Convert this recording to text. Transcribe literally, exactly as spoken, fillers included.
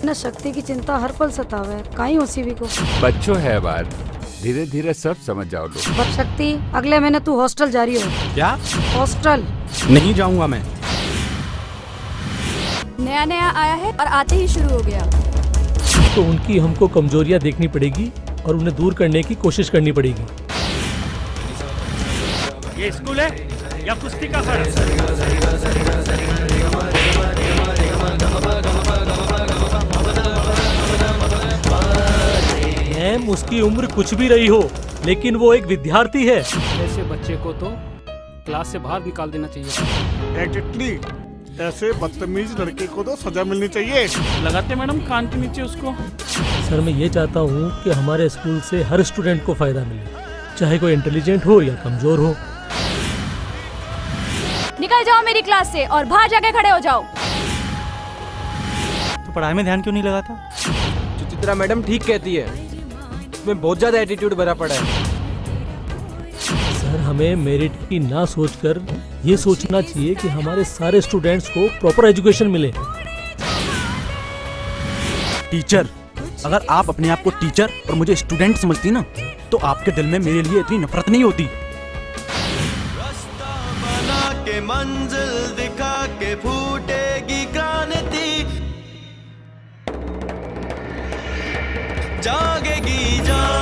न शक्ति की चिंता हर पल सतावे, काई उसी को। बच्चों है बात, धीरे धीरे सब समझ जाओ लोग। पर शक्ति, अगले महीने तू हॉस्टल जा रही हो। क्या? हॉस्टल नहीं जाऊंगा मैं। नया नया आया है और आते ही शुरू हो गया। तो उनकी हमको कमजोरियां देखनी पड़ेगी और उन्हें दूर करने की कोशिश करनी पड़ेगी। ये स्कूल है या कुश्ती का घर? मैम, उसकी उम्र कुछ भी रही हो, लेकिन वो एक विद्यार्थी है। ऐसे बच्चे को तो क्लास से बाहर निकाल देना चाहिए। एग्जैक्टली, ऐसे बदतमीज लड़के को तो सजा मिलनी चाहिए। लगाते मैडम कान के नीचे उसको। सर, मैं ये चाहता हूँ कि हमारे स्कूल से हर स्टूडेंट को फायदा मिले, चाहे कोई इंटेलिजेंट हो या कमजोर हो। निकल जाओ मेरी क्लास से और बाहर जाके खड़े हो जाओ। तो पढ़ाई में ध्यान क्यों नहीं लगाता? सुचित्रा मैडम ठीक कहती है, इसमें बहुत ज्यादा एटीट्यूड भरा पड़ा है। सर, हमें मेरिट की ना सोचकर ये सोचना चाहिए कि हमारे सारे स्टूडेंट्स को प्रॉपर एजुकेशन मिले। टीचर, अगर आप अपने आप को टीचर और मुझे स्टूडेंट समझती ना, तो आपके दिल में मेरे लिए इतनी नफरत नहीं होती। रास्ता बना के मंजिल दिखा के फूटेगी क्रांति, जागेगी जान।